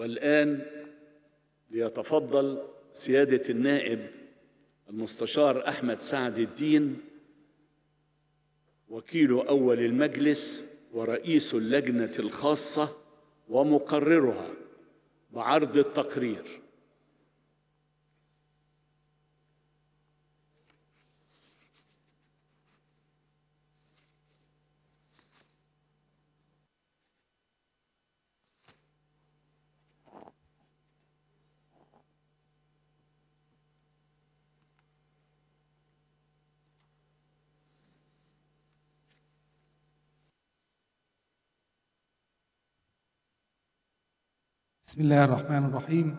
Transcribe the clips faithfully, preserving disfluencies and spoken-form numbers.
والآن ليتفضل سيادة النائب المستشار أحمد سعد الدين وكيل أول المجلس ورئيس اللجنة الخاصة ومقررها بعرض التقرير. بسم الله الرحمن الرحيم.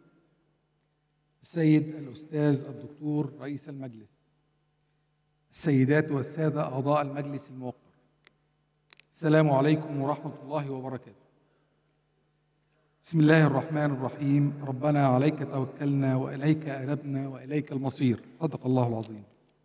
السيد الأستاذ الدكتور رئيس المجلس، السيدات والسادة أعضاء المجلس الموقر، السلام عليكم ورحمة الله وبركاته. بسم الله الرحمن الرحيم. ربنا عليك توكلنا وإليك أنبنا وإليك المصير. صدق الله العظيم.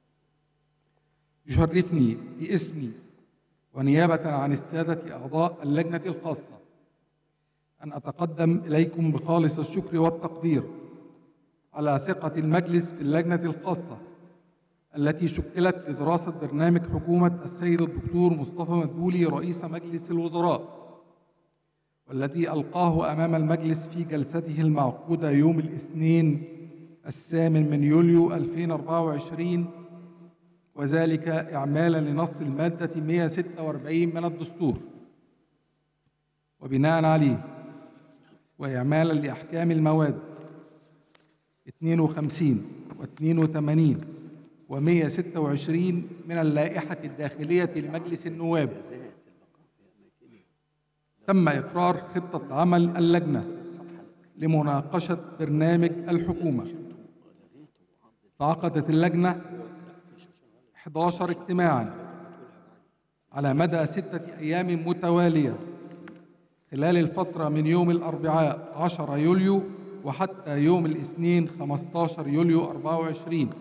يشرفني باسمي ونيابة عن السادة أعضاء اللجنة الخاصة أن أتقدم إليكم بخالص الشكر والتقدير على ثقة المجلس في اللجنة الخاصة التي شكلت لدراسة برنامج حكومة السيد الدكتور مصطفى مدبولي رئيس مجلس الوزراء، والذي ألقاه أمام المجلس في جلسته المعقودة يوم الاثنين الثامن من يوليو ألفين وأربعة وعشرين، وذلك إعمالا لنص المادة مئة وستة وأربعين من الدستور، وبناء عليه وإعمالا لأحكام المواد اثنين وخمسين واثنين وثمانين ومئة وستة وعشرين من اللائحة الداخلية لمجلس النواب، تم إقرار خطة عمل اللجنة لمناقشة برنامج الحكومة. فعقدت اللجنة إحدى عشر اجتماعاً على مدى ستة أيام متوالية خلال الفترة من يوم الأربعاء عشرة يوليو وحتى يوم الاثنين خمسة عشر يوليو أربعة وعشرين،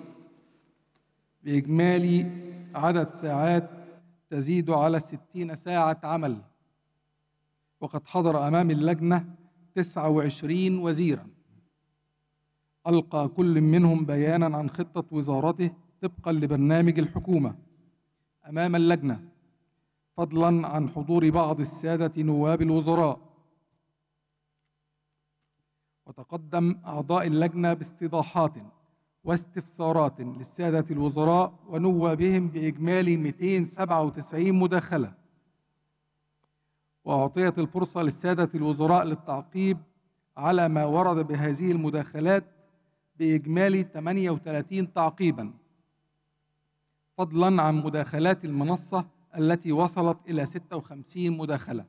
بإجمالي عدد ساعات تزيد على ستين ساعة عمل. وقد حضر أمام اللجنة تسعة وعشرين وزيراً، ألقى كل منهم بياناً عن خطة وزارته طبقاً لبرنامج الحكومة أمام اللجنة، فضلاً عن حضور بعض السادة نواب الوزراء. وتقدم أعضاء اللجنة باستيضاحات واستفسارات للسادة الوزراء ونوابهم بإجمالي مئتين وسبعة وتسعين مداخلة، وأعطيت الفرصة للسادة الوزراء للتعقيب على ما ورد بهذه المداخلات بإجمالي ثمانية وثلاثين تعقيباً، فضلاً عن مداخلات المنصة التي وصلت إلى ستة وخمسين مداخلة.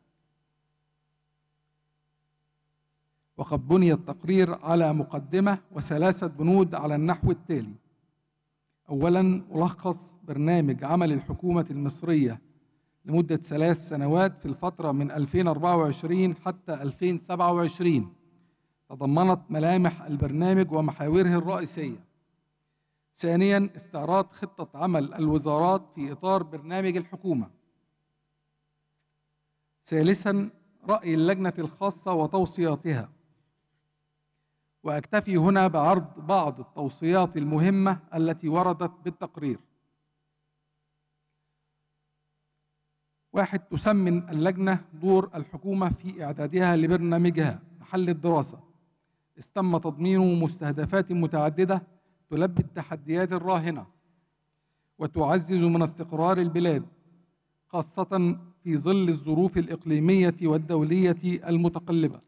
وقد بني التقرير على مقدمة وثلاثة بنود على النحو التالي: أولاً، ملخص برنامج عمل الحكومة المصرية لمدة ثلاث سنوات في الفترة من ألفين وأربعة وعشرين حتى ألفين وسبعة وعشرين، تضمنت ملامح البرنامج ومحاوره الرئيسية. ثانياً، استعراض خطة عمل الوزارات في إطار برنامج الحكومة. ثالثاً، رأي اللجنة الخاصة وتوصياتها، وأكتفي هنا بعرض بعض التوصيات المهمة التي وردت بالتقرير. واحد، تسمن اللجنة دور الحكومة في إعدادها لبرنامجها محل الدراسة، إذ تم تضمينه مستهدفات متعددة تلبي التحديات الراهنة وتعزز من استقرار البلاد، خاصة في ظل الظروف الإقليمية والدولية المتقلبة.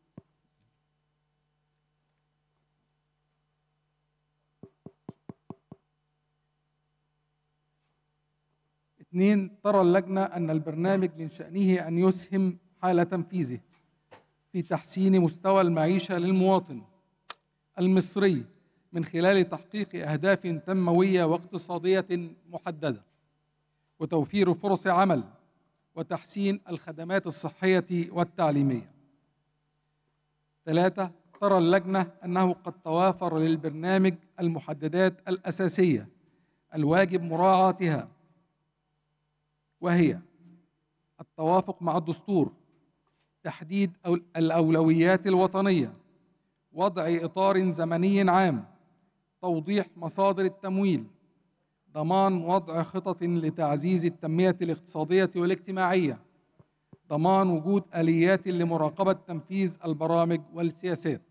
اثنين، ترى اللجنة أن البرنامج من شأنه أن يسهم حال تنفيذه في تحسين مستوى المعيشة للمواطن المصري من خلال تحقيق أهداف تنموية واقتصادية محددة، وتوفير فرص عمل، وتحسين الخدمات الصحية والتعليمية. ثلاثة، ترى اللجنة أنه قد توافر للبرنامج المحددات الأساسية الواجب مراعاتها، وهي التوافق مع الدستور تحديد الأولويات الوطنية، وضع إطار زمني عام، توضيح مصادر التمويل، ضمان وضع خطط لتعزيز التنمية الاقتصادية والاجتماعية، ضمان وجود آليات لمراقبة تنفيذ البرامج والسياسات.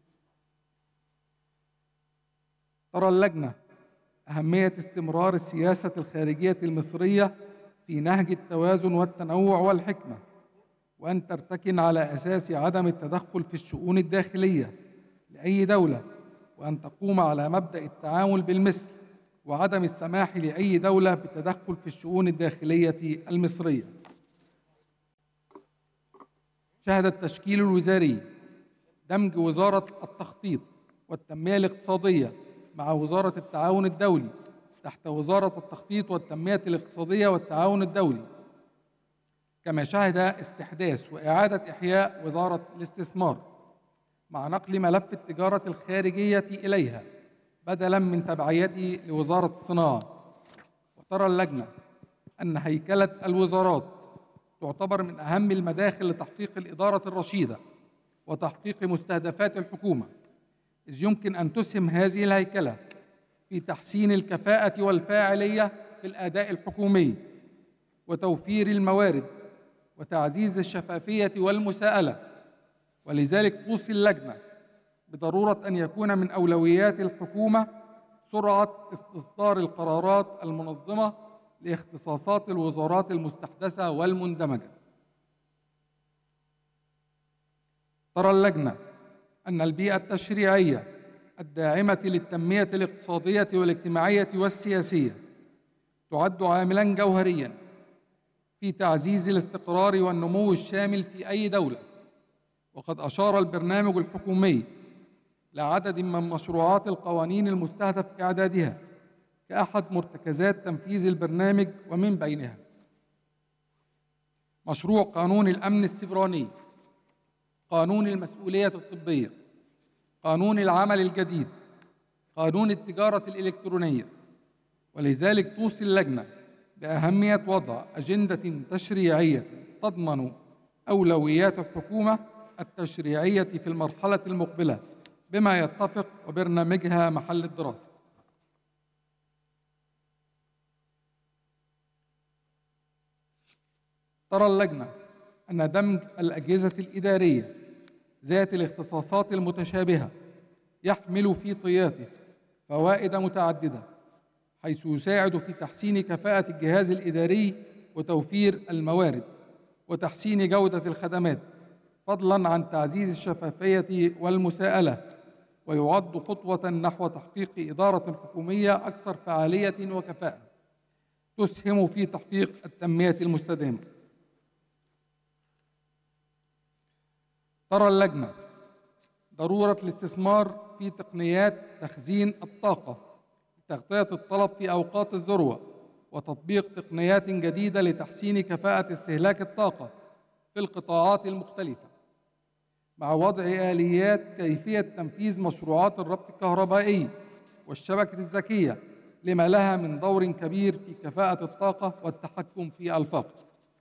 ترى اللجنة أهمية استمرار السياسة الخارجية المصرية في نهج التوازن والتنوع والحكمة، وأن ترتكن على أساس عدم التدخل في الشؤون الداخلية لأي دولة، وأن تقوم على مبدأ التعامل بالمثل وعدم السماح لأي دولة بالتدخل في الشؤون الداخلية المصرية. شهد التشكيل الوزاري دمج وزارة التخطيط والتنمية الاقتصادية مع وزارة التعاون الدولي تحت وزارة التخطيط والتنمية الاقتصادية والتعاون الدولي، كما شهد استحداث وإعادة إحياء وزارة الاستثمار مع نقل ملف التجارة الخارجية إليها بدلاً من تبعيته لوزارة الصناعة. وترى اللجنة أن هيكلة الوزارات تعتبر من أهم المداخل لتحقيق الإدارة الرشيدة وتحقيق مستهدفات الحكومة، إذ يمكن أن تسهم هذه الهيكلة في تحسين الكفاءة والفاعلية في الأداء الحكومي وتوفير الموارد وتعزيز الشفافية والمساءلة. ولذلك توصي اللجنة بضرورة أن يكون من أولويات الحكومة سرعة استصدار القرارات المنظمة لاختصاصات الوزارات المستحدثة والمندمجة. ترى اللجنة أن البيئة التشريعية الداعمة للتنمية الاقتصادية والاجتماعية والسياسية تعد عاملاً جوهرياً في تعزيز الاستقرار والنمو الشامل في أي دولة، وقد أشار البرنامج الحكومي لعدد من مشروعات القوانين المستهدف إعدادها كأحد مرتكزات تنفيذ البرنامج، ومن بينها مشروع قانون الأمن السيبراني، قانون المسؤولية الطبية، قانون العمل الجديد، قانون التجارة الإلكترونية. ولذلك توصي اللجنة بأهمية وضع أجندة تشريعية تضمن أولويات الحكومة التشريعية في المرحلة المقبلة بما يتفق وبرنامجها محل الدراسة. ترى اللجنة أن دمج الأجهزة الإدارية ذات الاختصاصات المتشابهة يحمل في طياته فوائد متعددة، حيث يساعد في تحسين كفاءة الجهاز الإداري وتوفير الموارد وتحسين جودة الخدمات، فضلاً عن تعزيز الشفافية والمساءلة، ويعد خطوة نحو تحقيق إدارة حكومية أكثر فعالية وكفاءة تسهم في تحقيق التنمية المستدامة. ترى اللجنة ضرورة الاستثمار في تقنيات تخزين الطاقة لتغطية الطلب في أوقات الذروة، وتطبيق تقنيات جديدة لتحسين كفاءة استهلاك الطاقة في القطاعات المختلفة، مع وضع آليات كيفية تنفيذ مشروعات الربط الكهربائي والشبكة الذكية لما لها من دور كبير في كفاءة الطاقة والتحكم في الفقر.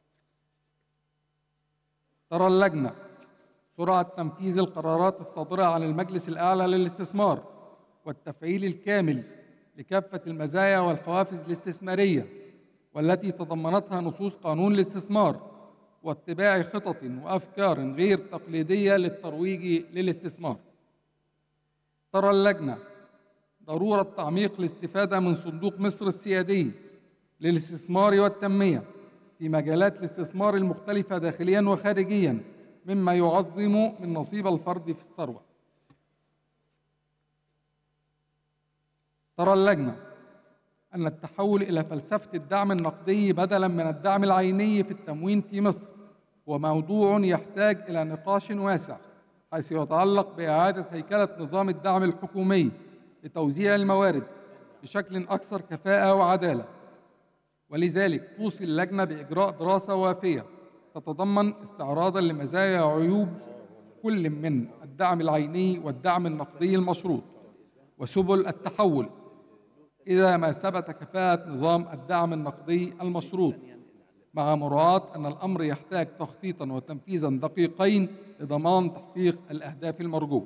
ترى اللجنة سرعة تنفيذ القرارات الصادرة عن المجلس الأعلى للاستثمار والتفعيل الكامل لكافة المزايا والحوافز الاستثمارية والتي تضمنتها نصوص قانون الاستثمار، واتباع خطط وأفكار غير تقليدية للترويج للاستثمار. ترى اللجنة ضرورة تعميق الاستفادة من صندوق مصر السيادي للاستثمار والتنمية في مجالات الاستثمار المختلفة داخلياً وخارجياً، مما يعظم من نصيب الفرد في الثروة. ترى اللجنة أن التحول إلى فلسفة الدعم النقدي بدلاً من الدعم العيني في التموين في مصر هو موضوع يحتاج إلى نقاش واسع، حيث يتعلق بإعادة هيكلة نظام الدعم الحكومي لتوزيع الموارد بشكل أكثر كفاءة وعدالة. ولذلك توصي اللجنة بإجراء دراسة وافية تتضمن استعراضاً لمزايا وعيوب كل من الدعم العيني والدعم النقدي المشروط وسبل التحول إذا ما ثبت كفاءة نظام الدعم النقدي المشروط، مع مراعاة أن الأمر يحتاج تخطيطا وتنفيذا دقيقين لضمان تحقيق الأهداف المرجوة.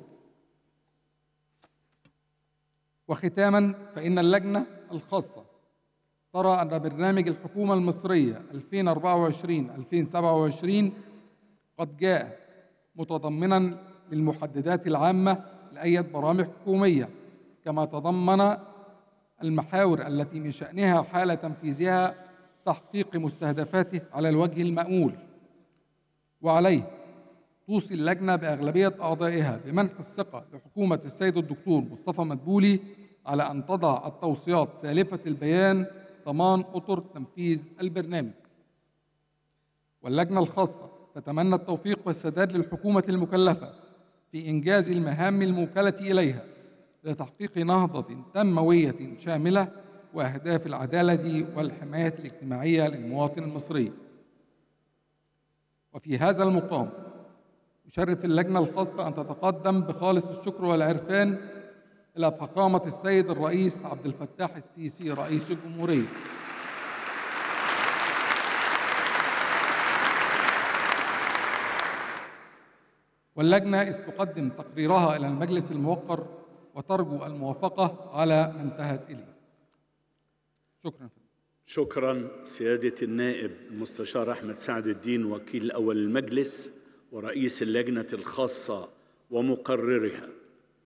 وختاما، فإن اللجنة الخاصة ترى أن برنامج الحكومة المصرية ألفين وأربعة وعشرين ألفين وسبعة وعشرين قد جاء متضمنا للمحددات العامة لأي برامج حكومية، كما تضمن المحاور التي من شأنها حال تنفيذها تحقيق مستهدفاته على الوجه المأمول. وعليه توصي اللجنة بأغلبية أعضائها بمنح الثقة لحكومة السيد الدكتور مصطفى مدبولي على أن تضع التوصيات سالفة البيان ضمان أطر تنفيذ البرنامج. واللجنة الخاصة تتمنى التوفيق والسداد للحكومة المكلفة في إنجاز المهام الموكلة إليها لتحقيق نهضة تنموية شاملة وأهداف العدالة والحماية الاجتماعية للمواطن المصري. وفي هذا المقام يشرف اللجنة الخاصة أن تتقدم بخالص الشكر والعرفان إلى فخامة السيد الرئيس عبد الفتاح السيسي رئيس الجمهورية، واللجنة إذ تقدم تقريرها إلى المجلس الموقر وترجو الموافقة على ما انتهت إليه. شكرا. شكرا سيادة النائب المستشار أحمد سعد الدين وكيل أول المجلس ورئيس اللجنة الخاصة ومقررها.